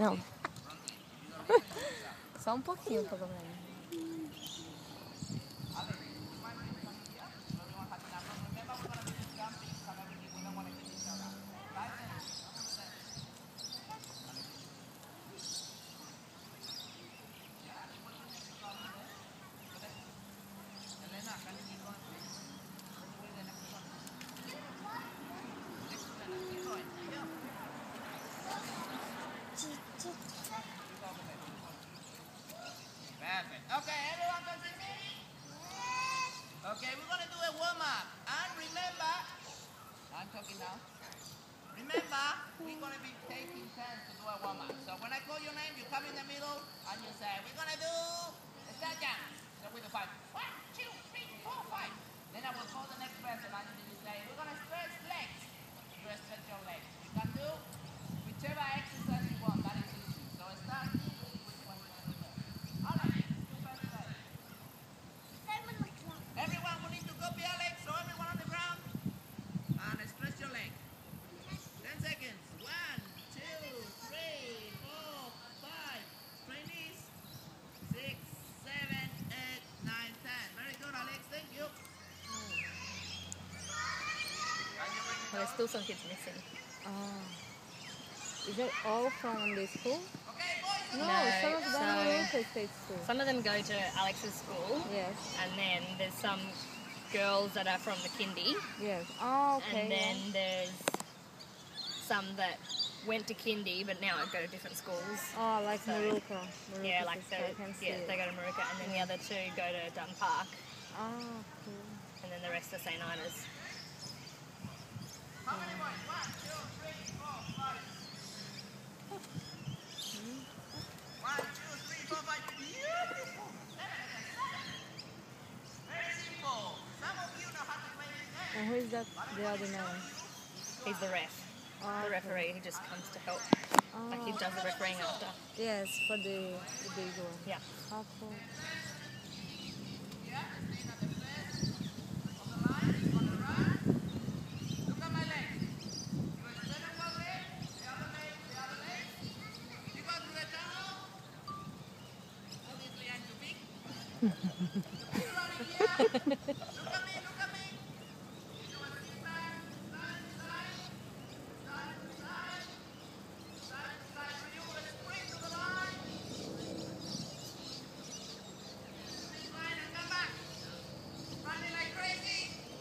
Não. Só um pouquinho, pelo menos. Perfect. Okay, everyone can see me? Okay, we're going to do a warm-up. And remember, I'm talking now. Remember, we're going to be taking turns to do a warm-up. So when I call your name, you come in the middle and you say, we're going to do a start jump. So with the 5. 1, 2, 3, 4, 5. Then I will call the next person and you say, we're going to stretch legs. You stretch your legs. You can do whichever exercise you want. That is easy. So start thinking which one you want to do. Alex, you first leg. Everyone, we need to copy Alex. So everyone on the ground. And stretch your leg. 10 seconds. 1, 2, 3, 4, 5. Straight knees. 6, 7, 8, 9, 10. Very good, Alex. Thank you. There's still some kids missing. Is that all from the school? Okay, boys. No, No, some of them so- are local state school. Some of them go to Alex's school, Yes, and then there's some girls that are from the kindy, yes. Oh, okay. and then there's some that went to kindy but now go to different schools. Oh, like so- Maruka. Yeah, like sister, I can see it. they go to Maruka, and then the other two go to Dun Park, Oh, cool. and then the rest are St. Ina's. How many boys? 1, 2, 3, 4, 5. 1, 2, 3, 4, 5. Beautiful. Very simple. Some of you know how to play this game. And who is that? The other man? He's the ref, Oh, the okay. referee who just comes to help. Oh, Like he does the refereeing after. yes, for the big one. Yeah. How cool. Yeah, staying at the first of the line. On the right. Look at my legs. You extend one leg, the other leg, the other leg. You go through the tunnel. Obviously, I'm too big. Keep running here. Look at me, look at me. You do a sit back, side to side, side to side, side to side. So you will sprint to the line. This line and come back. Running like crazy.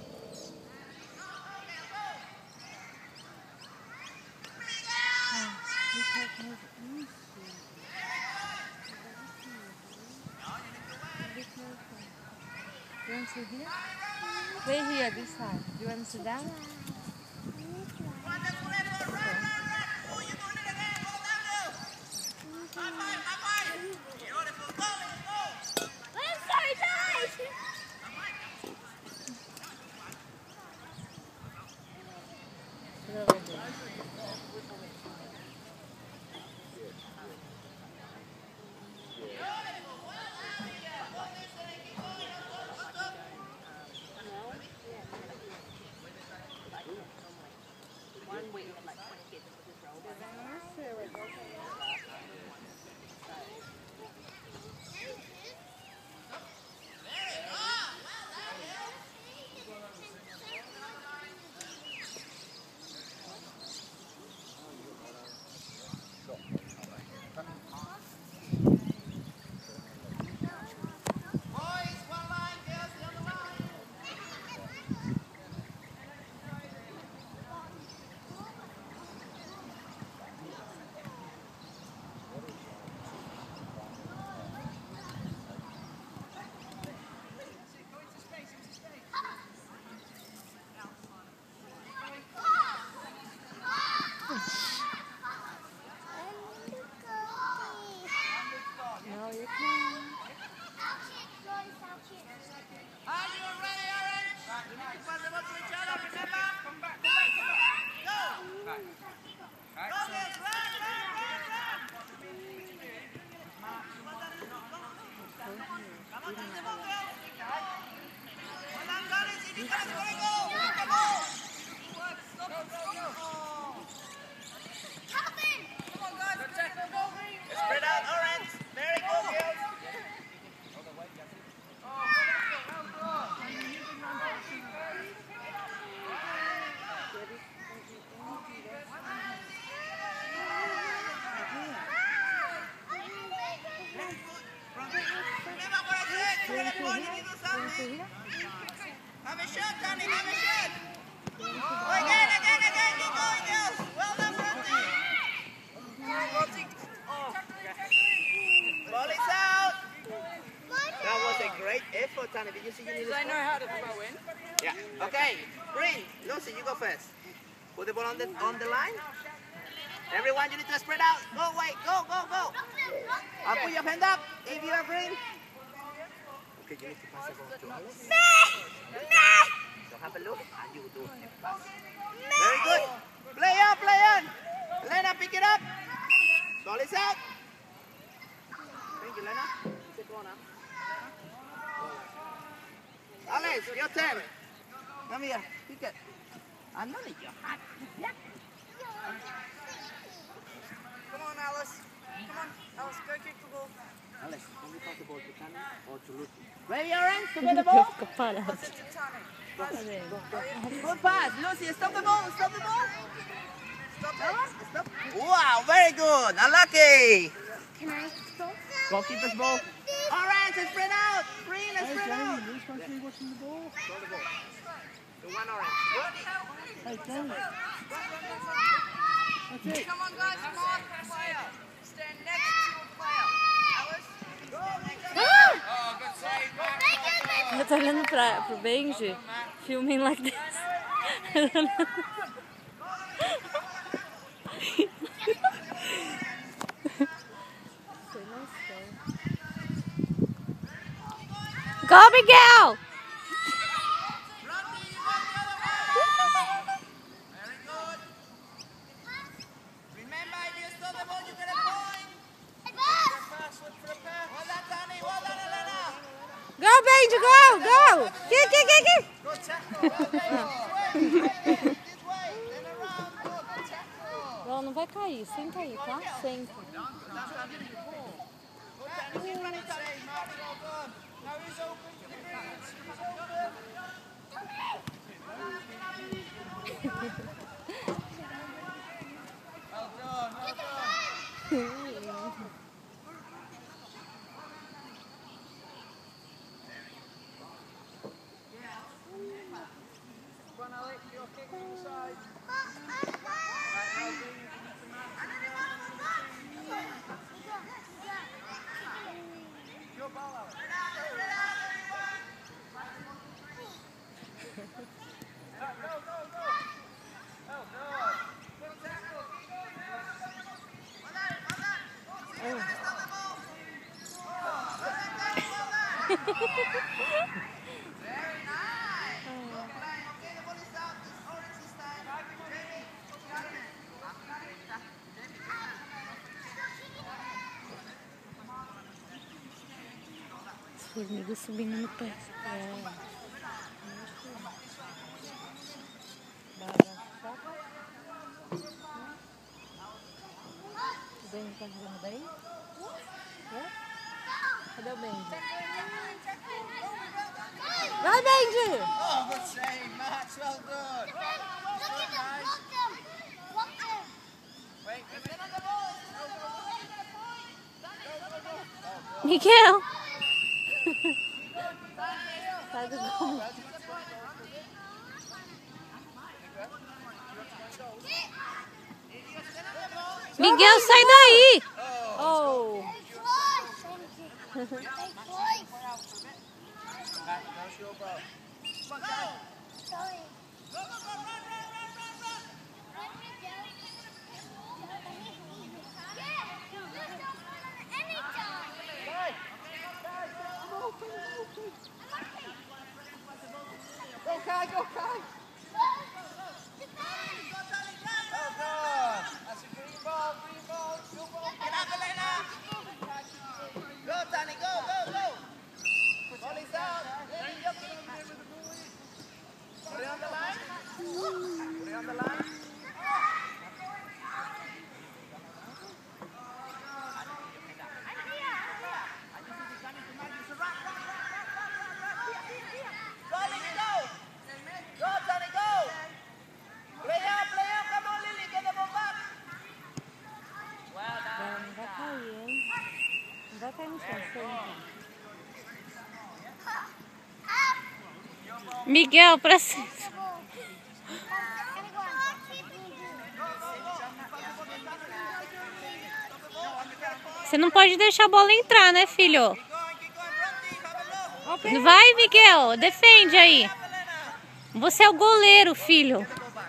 You want to sit here? Play here, this side. You want to sit down? Sit over here. Have a shot, Danny, have a shot. Again, keep going, girls. Well done, Bronte. Ball is out. That was a great effort, Danny. Did you see you need to score? know how to throw in? Yeah. Okay. Green. Lucy, you go first. Put the ball on the line. Everyone, you need to spread out. Go away. Go. I'll put your hand up if you are green. Okay, you need to pass the ball to Alice. So have a look and you do a pass. Very good. Play on. Lena, pick it up. Ball is out. Thank you, Lena. It's a corner. Alice, your turn. Come here. Pick it. And none of your hand. Come on, Alice. Alice, go kick the ball. Alice, can you pass the ball to Tani or to Lucy? Ready, Orange, to get the ball? Pass it to Tani. Good pass. Lucy, stop the ball. Stop it. Wow, very good. Unlucky. Can I stop? Goalkeeper's ball. Orange, spread out. Green, spread out. Who's supposed to be watching the ball? Throw the ball. To one Orange. Hey, Tony. That's it. Come on, guys. Mark the player. Stand next to a player. Alice, stand next to Oh, good save, Max. Eu tô olhando pro Benji, filming like this. Go, Miguel! Very good. Remember, if you stop the ball, you get a point. Look for the pass. Well done, Tani. Well done, Elena. Go, Benji, go! Kick! Good tackle. This way. Then around. Good tackle. Ela não vai cair, sem cair, tá? Sem. He's running safe, Max. Well done. Now he's open to the greens. Well done. One, Alex, your kick to the side. Your ball, Alex. Very nice. Good play. Okay, the ball is out. This Orange this time. Jamie. Formiga subindo no pé. O Benji tá jogando bem? Cadê o Benji? Vai, Benji! Oh, good save, Max. Well done. Wait, get on the ball. Miguel! Sai do gol. Miguel, sai daí! Oh! That's your ball. Go, Kai, go, Kai. Well done. That's a green ball. Good ball. Get up, Elena. Go, Tani, go. Ball is out. Put it on the line. Miguel, pra cima. Você não pode deixar a bola entrar, né, filho? Vai, Miguel, defende aí. Você é o goleiro, filho.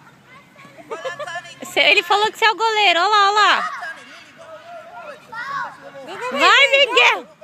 Ele falou que você é o goleiro. Olha lá, olha lá. Vai, Miguel.